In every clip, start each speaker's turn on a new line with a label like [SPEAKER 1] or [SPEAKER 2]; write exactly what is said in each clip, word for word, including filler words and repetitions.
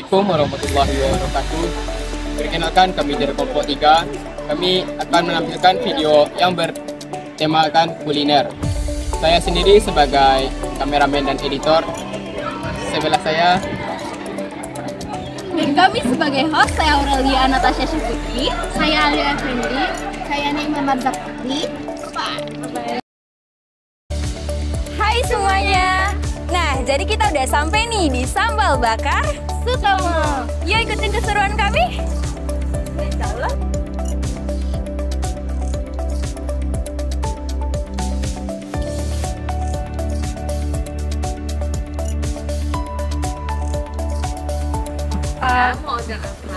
[SPEAKER 1] Assalamualaikum warahmatullahi wabarakatuh. Perkenalkan, kami dari kelompok tiga. Kami akan menampilkan video yang bertemakan kuliner. Saya sendiri sebagai kameramen dan editor. Sebelah saya.
[SPEAKER 2] Dan kami sebagai host, saya Aurelia Natasha Syukri. Saya Alia Effendi. Saya Naima Marzakti.
[SPEAKER 3] Hai semuanya. Nah, jadi kita udah sampai nih di Sambal Bakar Sutomo. Yuk ikutin keseruan kami. Insyaallah.
[SPEAKER 4] Uh, mau order apa?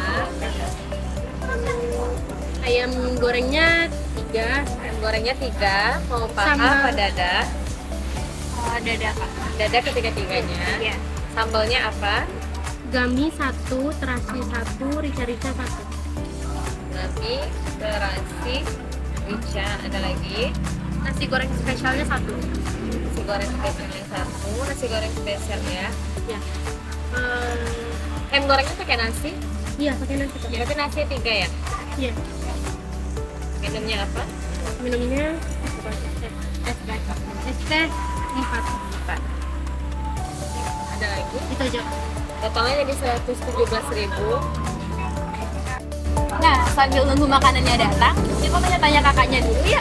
[SPEAKER 4] Ayam gorengnya tiga. Ayam gorengnya tiga. Mau paha apa dada?
[SPEAKER 2] Oh, dada kak.
[SPEAKER 4] Dada ketiga-tiganya.
[SPEAKER 2] Iya.
[SPEAKER 4] Sambalnya apa?
[SPEAKER 5] Gami satu, terasi satu, rica-rica satu.
[SPEAKER 4] Gami, terasi, rica, ada lagi.
[SPEAKER 5] Nasi goreng spesialnya satu.
[SPEAKER 4] Nasi goreng spesialnya satu. Nasi goreng spesial ya.
[SPEAKER 5] Ya. Uh,
[SPEAKER 4] Ayam gorengnya pakai nasi?
[SPEAKER 5] iya, pakai nasi. Pakai.
[SPEAKER 4] Berarti nasi tiga ya?
[SPEAKER 5] Iya.
[SPEAKER 4] Minumnya apa?
[SPEAKER 5] Minumnya es teh. Es teh empat.
[SPEAKER 4] Empat. Ada lagi?
[SPEAKER 5] Itu aja.
[SPEAKER 4] Totalnya jadi seratus tujuh belas ribu.
[SPEAKER 3] Nah, sambil nunggu makanannya datang, kita tanya-tanya kakaknya dulu ya.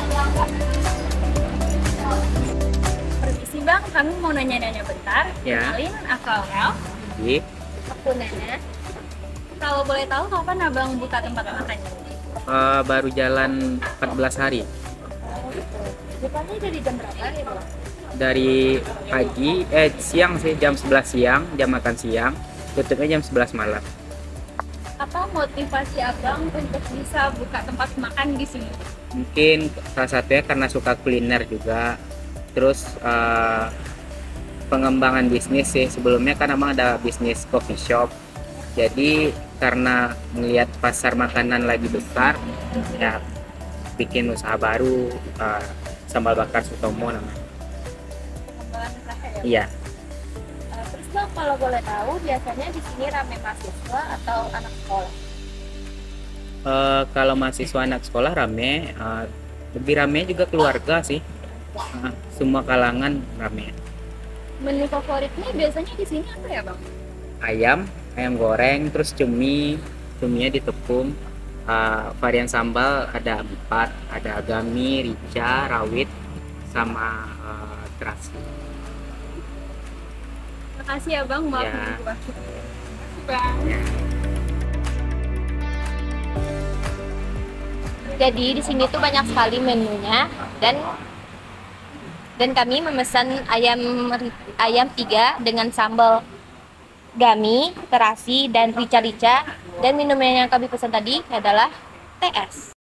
[SPEAKER 2] Permisi bang, kami mau nanya-nanya bentar.
[SPEAKER 6] Ya.
[SPEAKER 2] Kenalin, aku Aurel.
[SPEAKER 6] Iya.
[SPEAKER 2] Aku Nana. Kalau boleh tahu kapan abang buka tempat makan?
[SPEAKER 6] Uh, baru jalan empat belas hari.
[SPEAKER 2] Bukanya dari jam berapa ya bang?
[SPEAKER 6] Dari pagi, eh siang sih, jam sebelas siang, jam makan siang. Tutupnya jam sebelas malam.
[SPEAKER 2] Apa motivasi abang untuk bisa buka tempat makan di sini?
[SPEAKER 6] Mungkin salah satunya karena suka kuliner juga. Terus uh, pengembangan bisnis sih. Sebelumnya kan emang ada bisnis coffee shop. Jadi karena melihat pasar makanan lagi besar, ya bikin usaha baru, uh, Sambal Bakar Sutomo namanya.
[SPEAKER 2] Pengembangan usaha ya?
[SPEAKER 6] Iya.
[SPEAKER 2] Uh, terus bang, kalau boleh tahu biasanya di sini ramai mahasiswa atau anak sekolah?
[SPEAKER 6] Uh, kalau mahasiswa anak sekolah rame, uh, lebih rame juga keluarga sih. Uh, semua kalangan rame.
[SPEAKER 2] Menu favoritnya biasanya di sini apa ya bang?
[SPEAKER 6] Ayam, ayam goreng, terus cumi, cuminya ditepung. Uh, varian sambal ada empat, ada gami, rica, rawit, sama uh, terasi.
[SPEAKER 2] Makasih ya bang, maaf
[SPEAKER 6] Ya.
[SPEAKER 2] mengganggu waktu. Makasih bang.
[SPEAKER 3] Jadi di sini tuh banyak sekali menunya dan dan kami memesan ayam ayam tiga dengan sambal gami, terasi dan rica-rica, dan minumnya yang kami pesan tadi adalah T S.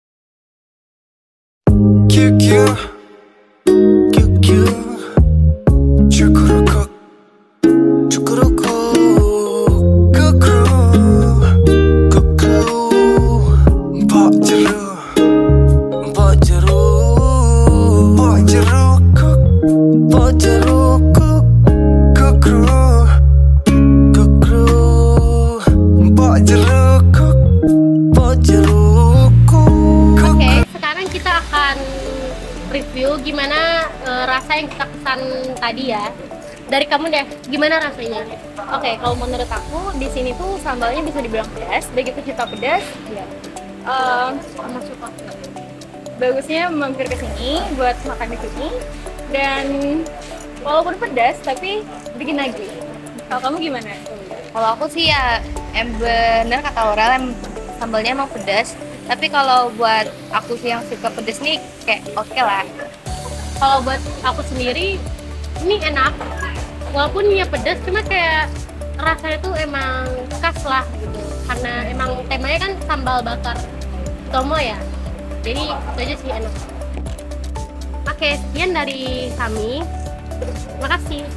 [SPEAKER 7] Q Q Q Q Cukurukuk Cukurukuk Kukru Kukru Mbak jeru Mbak jeru Mbak jerukuk Mbak jerukuk Kukru Kukru Mbak jerukuk Mbak jerukuk.
[SPEAKER 5] Oke, sekarang kita akan review gimana eh, rasa yang kita pesan tadi ya. Dari kamu deh, gimana rasanya?
[SPEAKER 4] Oke, kalau menurut aku di sini tuh sambalnya bisa dibilang pedas, begitu kita pedas, ya. eh,
[SPEAKER 5] Sama suka.
[SPEAKER 4] bagusnya mampir ke sini buat makan di sini. Dan walaupun pedas, tapi bikin lagi. Kalau kamu gimana?
[SPEAKER 3] Kalau aku sih ya, em bener kata Aurel, em sambalnya emang pedas. Tapi kalau buat aku sih yang suka pedas nih, kayak oke lah.
[SPEAKER 5] Kalau buat aku sendiri, ini enak. Walaupun ya pedas, cuma kayak rasanya tuh emang khas lah gitu. Karena emang temanya kan sambal bakar Sutomo ya. Jadi itu aja sih enak. Oke, sekian dari kami. Makasih.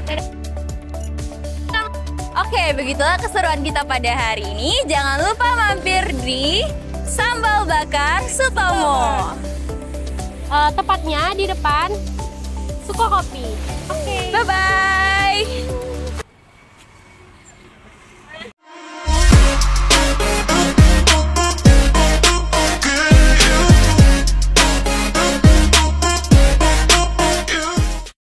[SPEAKER 3] Oke, begitulah keseruan kita pada hari ini. Jangan lupa mampir di Sambal Bakar Sutomo.
[SPEAKER 5] Uh, tepatnya di depan Suko Kopi. Oke.
[SPEAKER 3] Bye-bye.